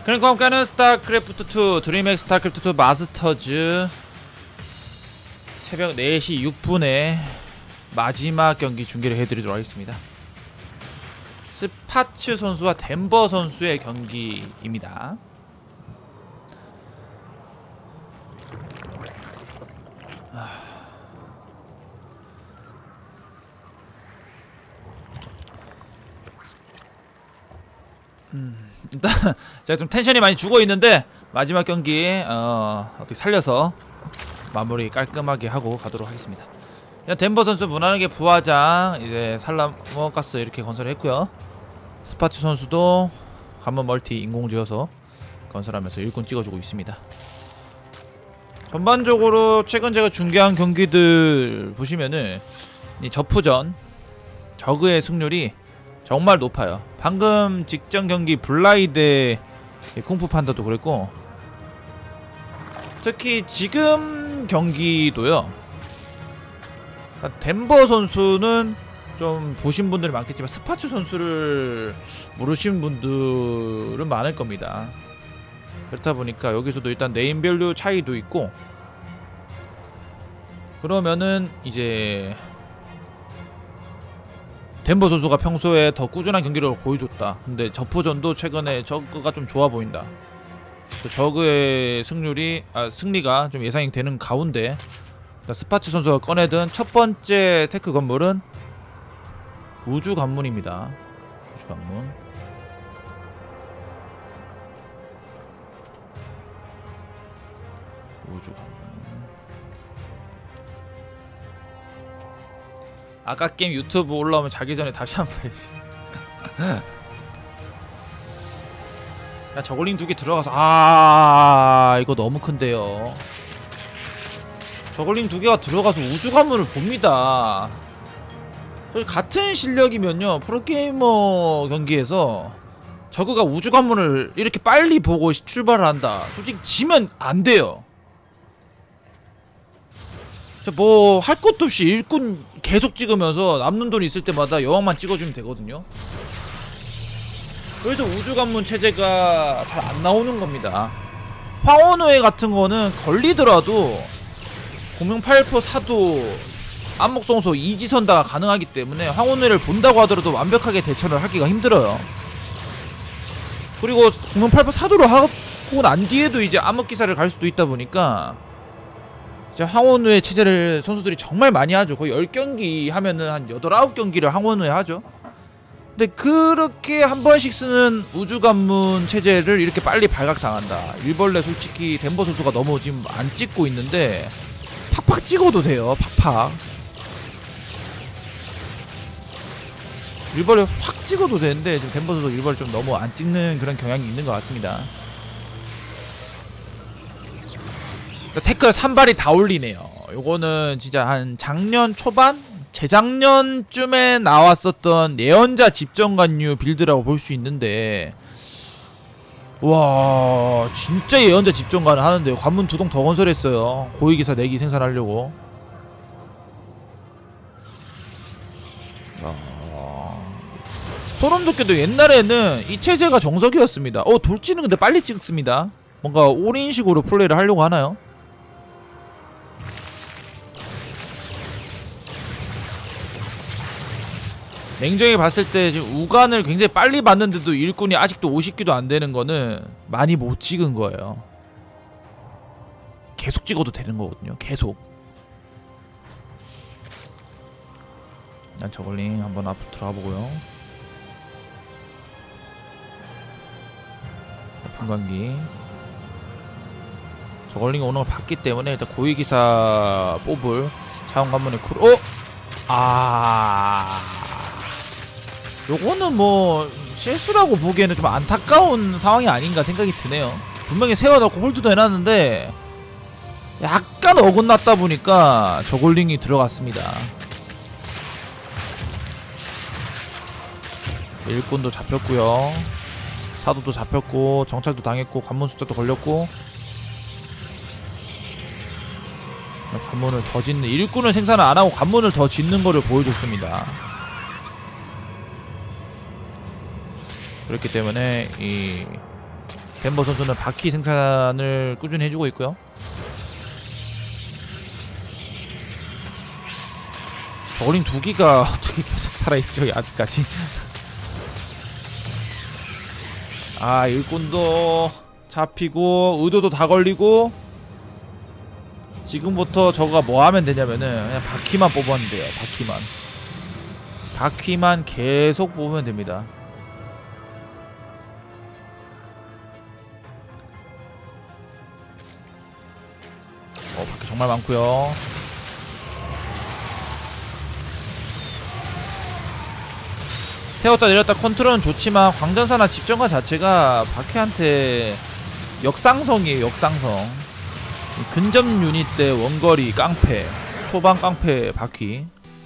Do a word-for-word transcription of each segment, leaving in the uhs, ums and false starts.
그러니까 함께하는 스타크래프트 투 드림맥 스타크래프트 투 마스터즈 새벽 네 시 육 분에 마지막 경기 중계를 해드리도록 하겠습니다. 스파츠 선수와 덴버 선수의 경기입니다. 음, 일단 제가 좀 텐션이 많이 죽어있는데 마지막 경기 어, 어떻게 살려서 마무리 깔끔하게 하고 가도록 하겠습니다. 덴버 선수 무난하게 부화장 이제 살라모가스 이렇게 건설했고요. 스파츠 선수도 관문 멀티 인공 지어서 건설하면서 일꾼 찍어주고 있습니다. 전반적으로 최근 제가 중계한 경기들 보시면은 이 저프전 저그의 승률이 정말 높아요. 방금 직전 경기 블라이드 쿵푸 판다도 그랬고, 특히 지금 경기도요, 덴버 선수는 좀 보신 분들이 많겠지만 스파츠 선수를 모르신 분들은 많을 겁니다. 그렇다 보니까 여기서도 일단 네임밸류 차이도 있고, 그러면은 이제 덴버 선수가 평소에 더 꾸준한 경기를 보여줬다. 근데 저프전도 최근에 저그가 좀 좋아 보인다. 저그의 승률이 아 승리가 좀 예상이 되는 가운데 스파츠 선수가 꺼내든 첫 번째 테크 건물은 우주 관문입니다. 우주 관문. 우주 관문. 아까 게임 유튜브 올라오면 자기 전에 다시 한번 봐야지. 야, 저글링 두 개 들어가서 아 이거 너무 큰데요. 저글링 두 개가 들어가서 우주 관문을 봅니다. 같은 실력이면요, 프로게이머 경기에서 저그가 우주 관문을 이렇게 빨리 보고 출발을 한다, 솔직히 지면 안 돼요. 뭐 할 것도 없이 일꾼 계속 찍으면서 남는 돈 있을 때마다 여왕만 찍어주면 되거든요. 그래서 우주관문 체제가 잘 안 나오는 겁니다. 황혼우회 같은 거는 걸리더라도 공룡팔포 사도 안목성소 이지선다가 가능하기 때문에 황혼우회를 본다고 하더라도 완벽하게 대처를 하기가 힘들어요. 그리고 공룡팔포 사도를 하고 난 뒤에도 이제 암흑기사를 갈 수도 있다 보니까 이제 황혼우회 체제를 선수들이 정말 많이 하죠. 거의 열 경기 하면은 한 여덟, 아홉 경기를 황혼우회 하죠. 근데 그렇게 한 번씩 쓰는 우주관문 체제를 이렇게 빨리 발각당한다. 일벌레 솔직히 덴버 선수가 너무 지금 안 찍고 있는데 팍팍 찍어도 돼요. 팍팍 일벌레 확 찍어도 되는데 지금 덴버 선수 일벌레 좀 너무 안 찍는 그런 경향이 있는 것 같습니다. 태클 삼 발이 다 올리네요. 요거는 진짜 한 작년 초반? 재작년쯤에 나왔었던 예언자 집정관류 빌드라고 볼 수 있는데, 와 진짜 예언자 집정관을 하는데요. 관문 두 동 더 건설했어요. 고위기사 네 기 생산하려고. 아... 소름 돋게도 옛날에는 이 체제가 정석이었습니다. 어 돌진은 근데 빨리 찍습니다. 뭔가 올인식으로 플레이를 하려고 하나요? 냉정히 봤을 때 지금 우간을 굉장히 빨리 받는데도 일꾼이 아직도 오십 기도 안 되는 거는 많이 못 찍은 거예요. 계속 찍어도 되는 거거든요. 계속. 난 저글링 한번 앞으로 들어가 보고요. 분광기. 저글링이 오는 걸 봤기 때문에 일단 고위기사 뽑을 차원관문의 쿨. 어? 아. 요거는 뭐 실수라고 보기에는 좀 안타까운 상황이 아닌가 생각이 드네요. 분명히 세워놓고 홀드도 해놨는데 약간 어긋났다 보니까 저글링이 들어갔습니다. 일꾼도 잡혔고요, 사도도 잡혔고, 정찰도 당했고, 관문 숫자도 걸렸고, 관문을 더 짓는, 일꾼을 생산을 안하고 관문을 더 짓는 거를 보여줬습니다. 그렇기 때문에 이 덴버 선수는 바퀴 생산을 꾸준히 해주고 있고요. 저글링 두 기가 어떻게 계속 살아있죠 아직까지. 아, 일꾼도 잡히고 의도도 다 걸리고. 지금부터 저거가 뭐 하면 되냐면은 그냥 바퀴만 뽑으면 돼요. 바퀴만 바퀴만 계속 뽑으면 됩니다. 어, 바퀴 정말 많고요. 태웠다 내렸다 컨트롤은 좋지만 광전사나 집정관 자체가 바퀴한테 역상성이에요. 역상성. 근접 유닛 대 원거리 깡패, 초반 깡패 바퀴.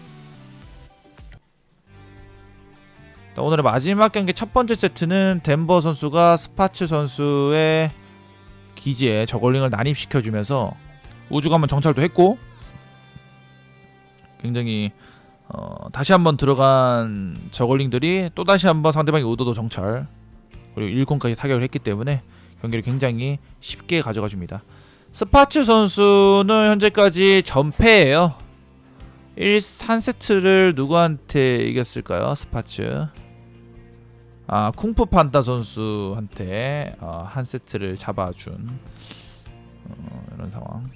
오늘의 마지막 경기 첫 번째 세트는 덴버 선수가 스파츠 선수의 기지에 저글링을 난입시켜주면서 우주관문 정찰도 했고, 굉장히 어, 다시 한번 들어간 저글링들이 또다시 한번 상대방의 의도도 정찰, 그리고 일꾼까지 타격을 했기 때문에 경기를 굉장히 쉽게 가져가 줍니다. 스파츠 선수는 현재까지 전패예요. 일, 한 세트를 누구한테 이겼을까요? 스파츠. 아, 쿵푸 판다 선수한테 어, 한 세트를 잡아준 어, 이런 상황.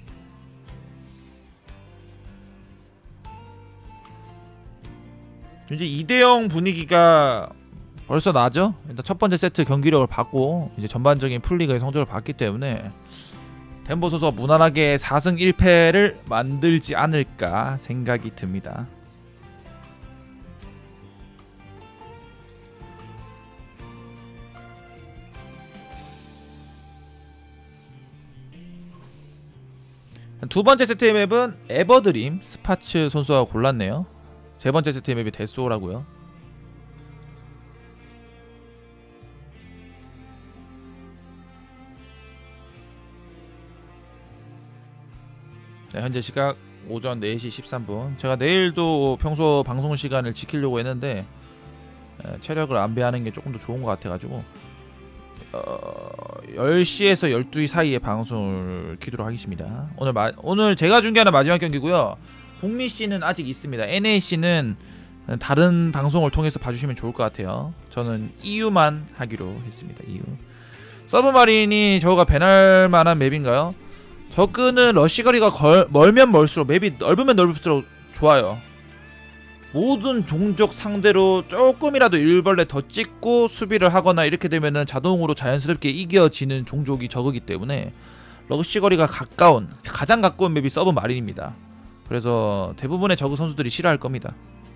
이제 이 대 영 분위기가 벌써 나죠? 일단 첫 번째 세트 경기력을 봤고 이제 전반적인 풀리그의 성적을 봤기 때문에 덴버 선수가 무난하게 사 승 일 패를 만들지 않을까 생각이 듭니다. 두 번째 세트의 맵은 에버드림, 스파츠 선수가 골랐네요. 세 번째 세트의 맵이 데스오라고요. 네, 현재 시각 오전 네 시 십삼 분. 제가 내일도 평소 방송 시간을 지키려고 했는데 에, 체력을 안배하는 게 조금 더 좋은 것 같아가지고 어, 열 시에서 열두 시 사이에 방송을 키도록 하겠습니다. 오늘 마, 오늘 제가 중계하는 마지막 경기고요. 북미씨는 아직 있습니다. 엔에이씨는 다른 방송을 통해서 봐주시면 좋을 것 같아요. 저는 이유만 하기로 했습니다. 이유. 서브마린이 저거가 배날 만한 맵인가요? 저그는 러시거리가 걸, 멀면 멀수록 맵이 넓으면 넓을수록 좋아요. 모든 종족 상대로 조금이라도 일벌레 더 찍고 수비를 하거나 이렇게 되면은 자동으로 자연스럽게 이겨지는 종족이 저그기 때문에 러시거리가 가까운, 가장 가까운 맵이 서브마린입니다. 그래서 대부분의 저그 선수들이 싫어할 겁니다.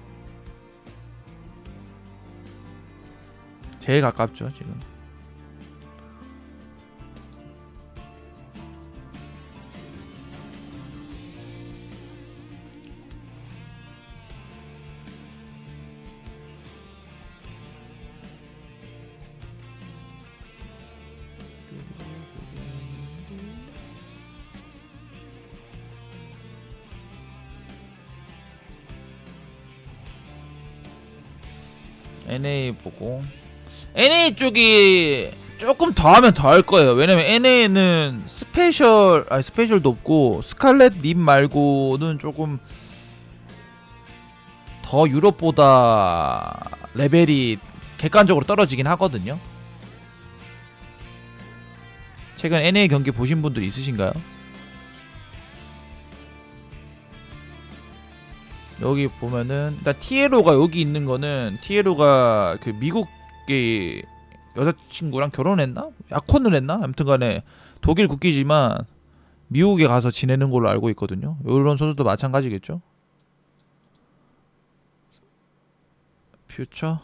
제일 가깝죠 지금. 엔에이 보고 엔에이 쪽이 조금 더 하면 더 할 거예요. 왜냐면 엔에이는 스페셜 아니 스페셜도 없고 스칼렛 님 말고는 조금 더 유럽보다 레벨이 객관적으로 떨어지긴 하거든요. 최근 엔에이 경기 보신 분들 있으신가요? 여기 보면은 일단 티에로가 여기 있는 거는 티에로가 그 미국의 여자친구랑 결혼했나? 약혼을 했나? 아무튼간에 독일 국기지만 미국에 가서 지내는 걸로 알고 있거든요. 이런 선수도 마찬가지겠죠. 퓨처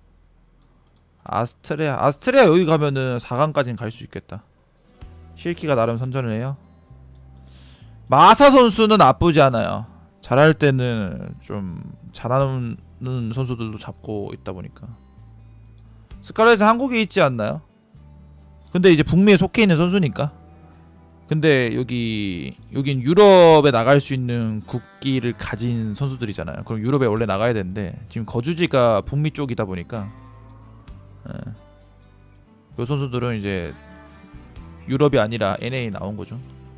아스트레아 아스트레아 여기 가면은 사 강까지는 갈 수 있겠다. 실키가 나름 선전을 해요. 마사 선수는 나쁘지 않아요. 잘할 때는 좀 잘하는 선수들도 잡고 있다 보니까. 스칼렛은 한국에 있지 않나요? 근데 이제 북미에 속해 있는 선수니까. 근데 여기 여긴 유럽에 나갈 수 있는 국기를 가진 선수들이잖아요. 그럼 유럽에 원래 나가야 되는데 지금 거주지가 북미 쪽이다 보니까 예. 요 선수들은 이제 유럽이 아니라 엔에이 나온 거죠.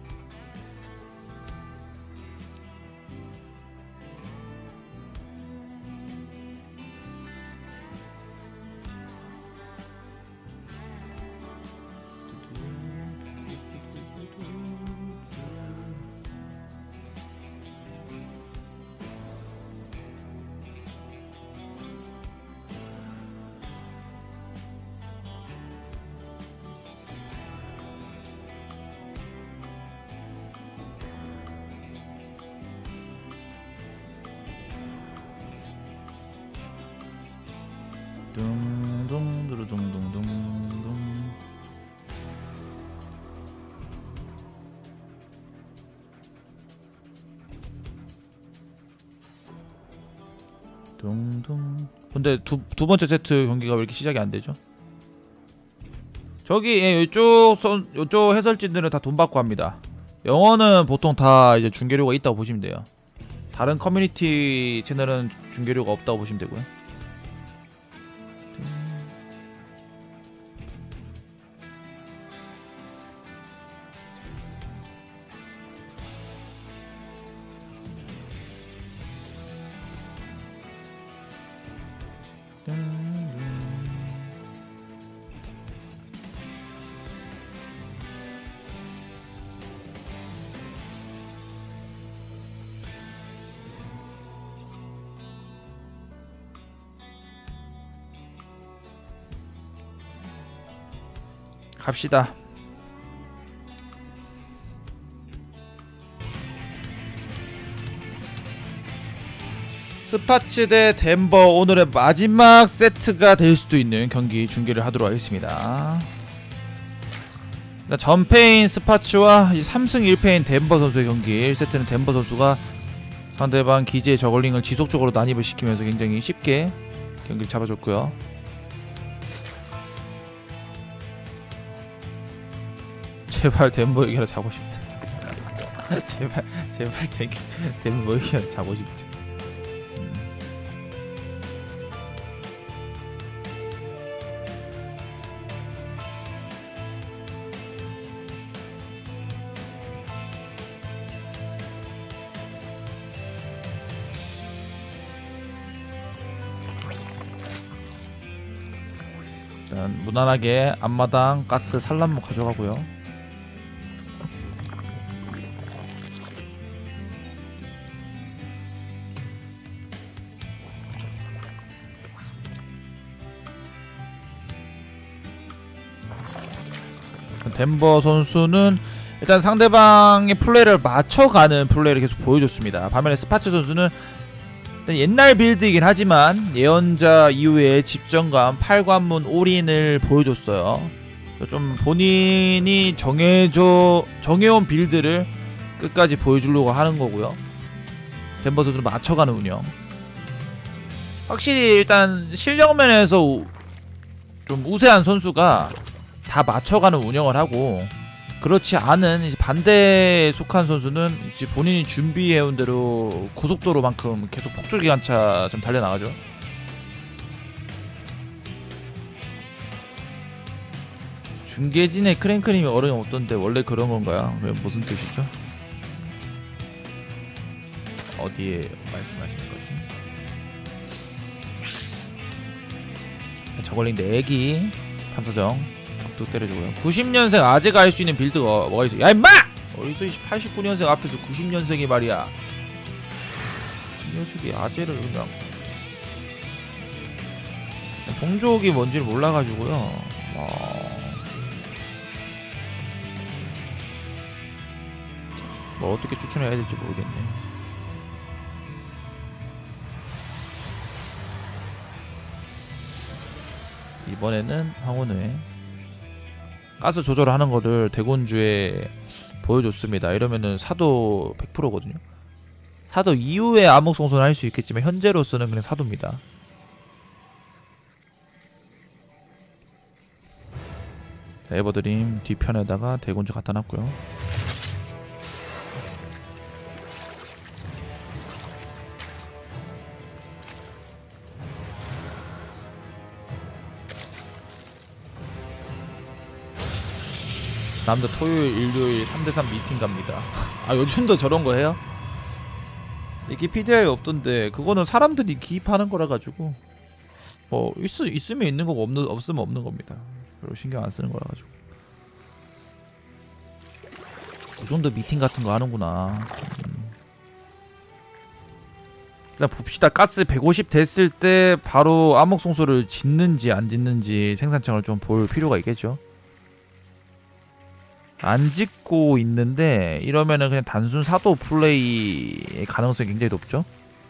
둥둥두루둥둥둥둥. 둥둥. 근데 두, 두 번째 세트 경기가 왜 이렇게 시작이 안 되죠? 저기 예, 이쪽 선 이쪽 해설진들은 다 돈 받고 합니다. 영어는 보통 다 이제 중계료가 있다고 보시면 돼요. 다른 커뮤니티 채널은 중계료가 없다고 보시면 되고요. 갑시다. 스파츠 대 덴버, 오늘의 마지막 세트가 될 수도 있는 경기 중계를 하도록 하겠습니다. 전패인 스파츠와 삼승 일패인 덴버 선수의 경기. 일 세트는 덴버 선수가 상대방 기지의 저글링을 지속적으로 난입을 시키면서 굉장히 쉽게 경기를 잡아줬고요. 제발 덴버 이겨라 자고 싶다. 제발 제발 덴, 덴버 이겨라 자고 싶다. 음. 자, 무난하게 앞마당 가스 산란모 가져가고요. 덴버 선수는 일단 상대방의 플레이를 맞춰가는 플레이를 계속 보여줬습니다. 반면에 스파츠 선수는 옛날 빌드이긴 하지만 예언자 이후에 집정감, 팔관문 올인을 보여줬어요. 좀 본인이 정해줘 정해온 빌드를 끝까지 보여주려고 하는 거고요. 덴버 선수는 맞춰가는 운영. 확실히 일단 실력면에서 우, 좀 우세한 선수가 다 맞춰가는 운영을 하고, 그렇지 않은 이제 반대에 속한 선수는 이제 본인이 준비해온 대로 고속도로만큼 계속 폭주기관차 좀 달려나가죠. 중계진의 크랭크님이 어려움 없던데 원래 그런 건가요? 왜 무슨 뜻이죠? 어디에 말씀하시는 거지? 저걸링 내기 탐사정 뚝 때려주고요. 구십 년생 아재가 할 수 있는 빌드가 뭐가 있어? 야 임마! 어디서 팔십구 년생 앞에서 구십 년생이 말이야. 이 녀석이 아재를 그냥 종족이 뭔지를 몰라가지고요. 어... 뭐 어떻게 추천해야 될지 모르겠네. 이번에는 황혼회 가스 조절하는 거를 대군주에 보여줬습니다. 이러면은 사도 백 퍼센트거든요. 사도 이후에 암흑송손을 할 수 있겠지만 현재로서는 그냥 사도입니다. 에버드림 뒤편에다가 대군주 갖다 놨고요. 남자 토요일 일요일 삼 대 삼 미팅 갑니다. 아 요즘도 저런 거 해요? 이게 피디아이 없던데 그거는 사람들이 기입하는 거라 가지고 뭐 있, 있으면 있는 거고 없는, 없으면 없는 겁니다. 별로 신경 안 쓰는 거라 가지고. 그 정도 미팅 같은 거 하는구나. 음. 일단 봅시다. 가스 백오십 됐을 때 바로 암흑송소를 짓는지 안 짓는지 생산창을 좀 볼 필요가 있겠죠. 안 짓고 있는데 이러면은 그냥 단순 사도 플레이의 가능성이 굉장히 높죠.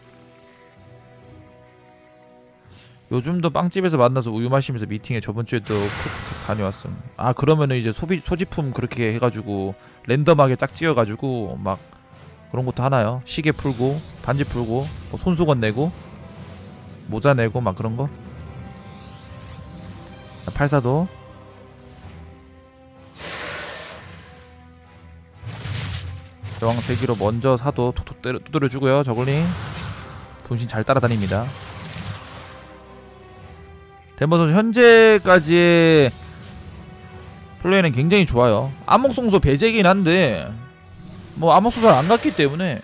요즘도 빵집에서 만나서 우유 마시면서 미팅에 저번주에도 푹푹 다녀왔음. 아 그러면은 이제 소비 소지품 그렇게 해가지고 랜덤하게 짝 지어가지고 막 그런 것도 하나요? 시계 풀고 반지 풀고 뭐 손수건 내고 모자 내고 막 그런 거. 팔사도 여왕 세기로 먼저 사도 톡톡 때려, 두드려주고요. 저글링 분신 잘 따라다닙니다. 덴버 선수 현재까지의 플레이는 굉장히 좋아요. 암흑송소 배제긴 한데 뭐 암흑송소를 안 갔기 때문에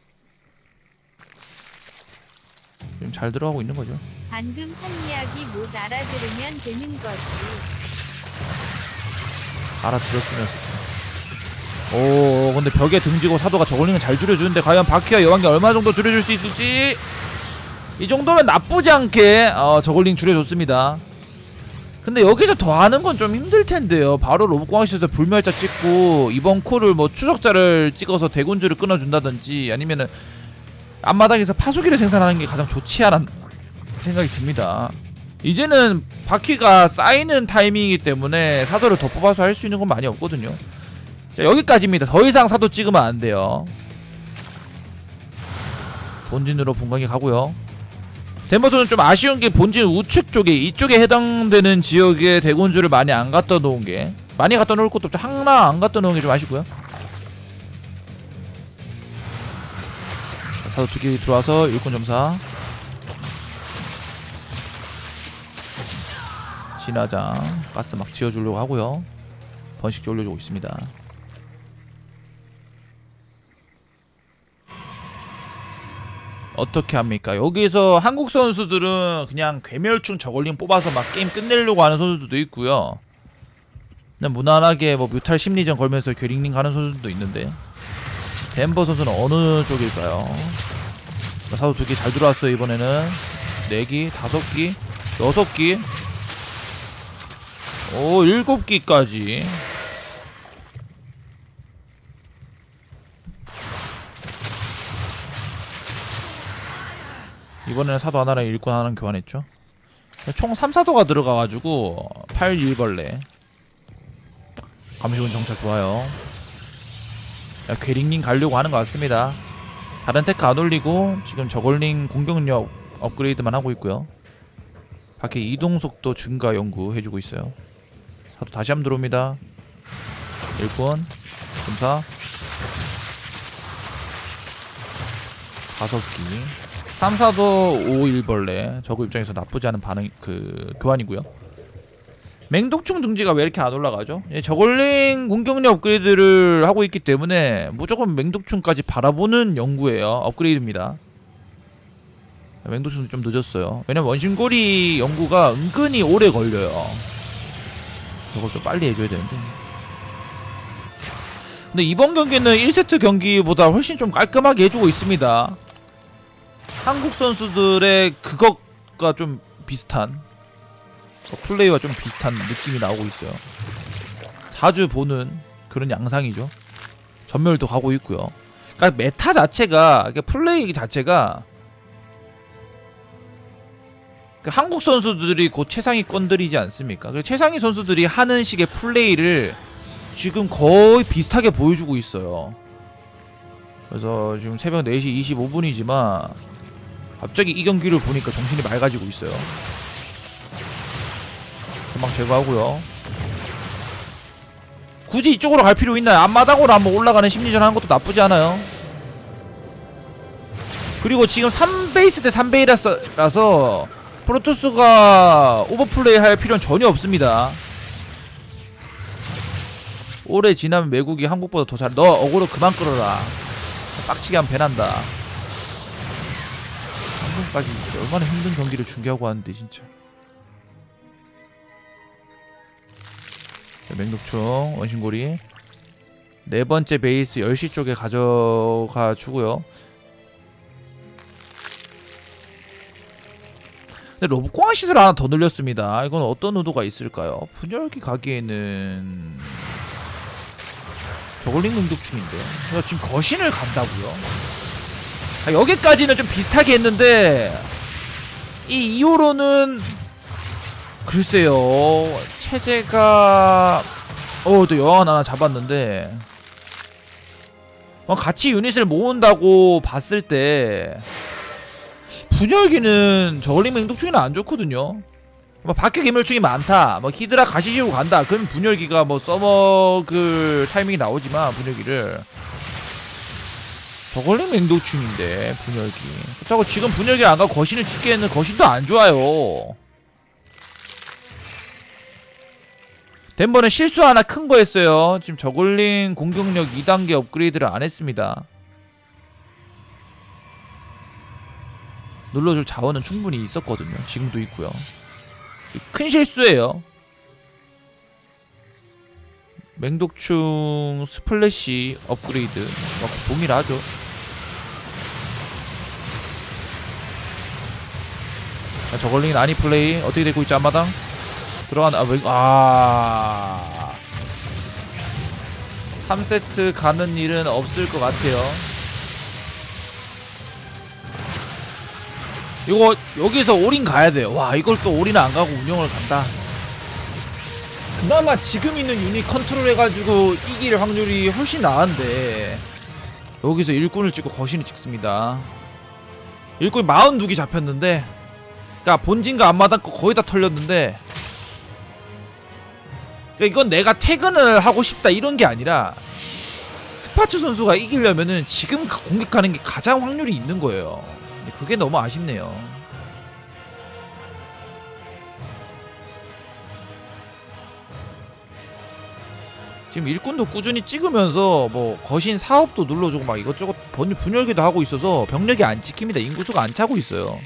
지금 잘 들어가고 있는 거죠. 방금 한 이야기 못 알아들으면 되는 거지. 알아들었으면서. 오 근데 벽에 등지고 사도가 저글링을 잘 줄여주는데 과연 바퀴와 여왕이 얼마 정도 줄여줄 수 있을지. 이 정도면 나쁘지 않게 어, 저글링 줄여줬습니다. 근데 여기서 더 하는 건 좀 힘들텐데요. 바로 로봇공학실에서 불멸자 찍고 이번 쿨을 뭐 추적자를 찍어서 대군주를 끊어준다든지 아니면은 앞마당에서 파수기를 생산하는 게 가장 좋지 않았나 생각이 듭니다. 이제는 바퀴가 쌓이는 타이밍이기 때문에 사도를 더 뽑아서 할 수 있는 건 많이 없거든요. 자 여기까지입니다. 더 이상 사도 찍으면 안 돼요. 본진으로 분광기 가고요. 덴버선은 좀 아쉬운 게 본진 우측 쪽에 이쪽에 해당되는 지역에 대군주를 많이 안 갖다 놓은 게 많이 갖다 놓을 것도 없죠. 하나 안 갖다 놓은 게 좀 아쉽고요. 사도 두 개 들어와서 일꾼 점사 진화장 가스 막 지어주려고 하고요. 번식지 올려주고 있습니다. 어떻게 합니까? 여기서 한국 선수들은 그냥 괴멸충 저글링 뽑아서 막 게임 끝내려고 하는 선수들도 있고요. 그냥 무난하게 뭐 뮤탈 심리전 걸면서 괴링링 가는 선수들도 있는데 덴버 선수는 어느 쪽일까요? 사도 두 개 잘 들어왔어요. 이번에는 네 기, 다섯 기, 여섯 기, 오 일곱 기까지. 이번에는 사도 하나랑 일꾼 하나랑 교환했죠. 총 삼 사도가 들어가가지고 팔 일벌레. 감시군 정찰 좋아요. 야, 괴링링 가려고 하는 것 같습니다. 다른 테크 안 올리고 지금 저글링 공격력 업그레이드만 하고 있고요. 밖에 이동속도 증가 연구 해주고 있어요. 사도 다시 한번 들어옵니다. 일꾼 검사 다섯 기 삼 사도 오 일벌레. 저거 입장에서 나쁘지 않은 반응 그 교환이고요. 맹독충 등지가 왜 이렇게 안 올라가죠? 예, 저글링 공격력 업그레이드를 하고 있기 때문에 무조건 맹독충까지 바라보는 연구예요. 업그레이드입니다. 맹독충도 좀 늦었어요. 왜냐면 원심고리 연구가 은근히 오래 걸려요. 저걸 좀 빨리 해줘야 되는데. 근데 이번 경기는 일 세트 경기보다 훨씬 좀 깔끔하게 해주고 있습니다. 한국 선수들의 그것과 좀 비슷한 플레이와 좀 비슷한 느낌이 나오고 있어요. 자주 보는 그런 양상이죠. 전멸도 가고 있고요. 그러니까 메타 자체가 플레이 자체가 한국 선수들이 곧 최상위권들이지 않습니까? 최상위 선수들이 하는 식의 플레이를 지금 거의 비슷하게 보여주고 있어요. 그래서 지금 새벽 네 시 이십오 분이지만 갑자기 이 경기를 보니까 정신이 맑아지고 있어요. 금방 제거하고요. 굳이 이쪽으로 갈 필요 있나요? 앞마당으로 한번 올라가는 심리전 하는 것도 나쁘지 않아요. 그리고 지금 삼 베이스 대 삼 베이라서 프로토스가 오버플레이 할 필요는 전혀 없습니다. 오래 지나면 외국이 한국보다 더 잘. 너 어그로 그만 끌어라. 빡치게 하면 배난다. 한국까지 진짜 얼마나 힘든 경기를 중계하고 하는데 진짜. 자, 맹독충 원신고리 네 번째 베이스 열 시 쪽에 가져가 주고요. 근데 로봇공학 시설 하나 더 늘렸습니다. 이건 어떤 의도가 있을까요? 분열기 가기에는 저글링 맹독충인데 지금 거신을 간다고요? 아, 여기까지는 좀 비슷하게 했는데 이 이후로는 글쎄요. 체제가 어, 또 여왕 하나 잡았는데 같이 유닛을 모은다고 봤을 때 분열기는 저글링 맹독충이는 안 좋거든요. 뭐 밖에 괴멸충이 많다, 뭐 히드라 가시지로 간다, 그럼 분열기가 뭐 써먹을 타이밍이 나오지만 분열기를 저글링 맹독충인데 분열기 그렇다고 지금 분열기 안 가고 거신을 찍기에는 거신도 안 좋아요. 덴버는 실수 하나 큰 거 했어요. 지금 저글링 공격력 이 단계 업그레이드를 안 했습니다. 눌러줄 자원은 충분히 있었거든요. 지금도 있고요. 큰 실수예요. 맹독충 스플래시 업그레이드 막 동일하죠. 자, 저글링 난이 플레이 어떻게 되고 있지? 앞마당 들어가나. 아, 왜, 아 삼 세트 가는 일은 없을 것 같아요. 이거 여기서 올인 가야 돼요. 와, 이걸 또 올인 안 가고 운영을 간다. 그나마 지금 있는 유닛 컨트롤 해가지고 이길 확률이 훨씬 나은데 여기서 일꾼을 찍고 거신을 찍습니다. 일꾼이 사십이 개 잡혔는데, 그니까 본진과 앞마당 거 거의 다 털렸는데, 그러니까 이건 내가 퇴근을 하고 싶다 이런 게 아니라 스파츠 선수가 이기려면은 지금 공격하는 게 가장 확률이 있는 거예요. 그게 너무 아쉽네요. 지금 일꾼도 꾸준히 찍으면서 뭐 거신 사업도 눌러주고 막 이것저것 분열기도 하고 있어서 병력이 안 찍힙니다. 인구수가 안 차고 있어요.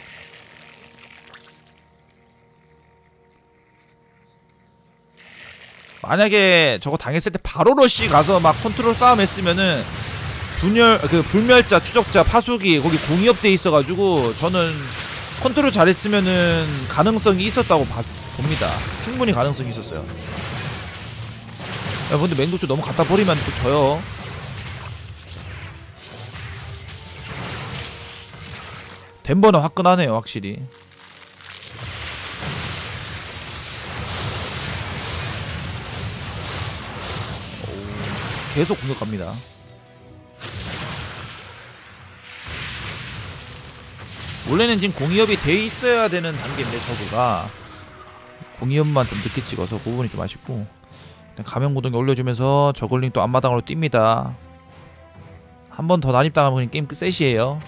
만약에 저거 당했을 때 바로 러쉬 가서 막 컨트롤 싸움 했으면은 분열, 그 불멸자, 추적자, 파수기 거기 공이업 돼 있어가지고 저는 컨트롤 잘했으면은 가능성이 있었다고 봐, 봅니다. 충분히 가능성이 있었어요. 야, 근데 맹독충 너무 갖다 버리면 또 져요. 덴버는 화끈하네요, 확실히. 오, 계속 공격합니다. 원래는 지금 공이업이 돼 있어야 되는 단계인데 저거가 공이업만 좀 늦게 찍어서 그 부분이 좀 아쉽고, 가면구동기 올려주면서 저글링 또 앞마당으로 뜁니다. 한 번 더 난입당하면 게임 끝셋이에요.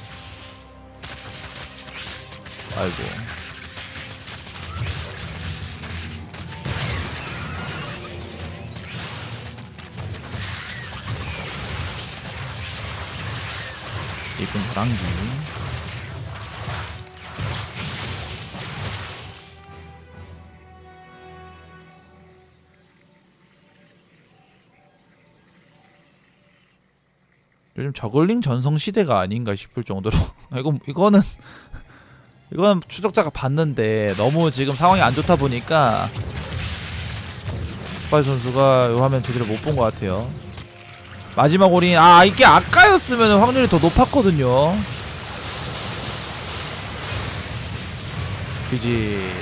아이고. 이건 바람기. 요즘 저글링 전성시대가 아닌가 싶을 정도로 이거, 이거는 이건 추적자가 봤는데 너무 지금 상황이 안 좋다 보니까 스파이 선수가 이 화면 제대로 못 본 것 같아요. 마지막 올인, 아 이게 아까였으면 확률이 더 높았거든요. 그지.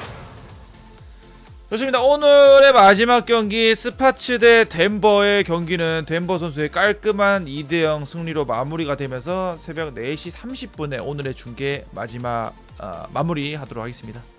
좋습니다. 오늘의 마지막 경기 스파츠 대 덴버의 경기는 덴버 선수의 깔끔한 이 대 영 승리로 마무리가 되면서 새벽 네 시 삼십 분에 오늘의 중계 마지막 어, 마무리 하도록 하겠습니다.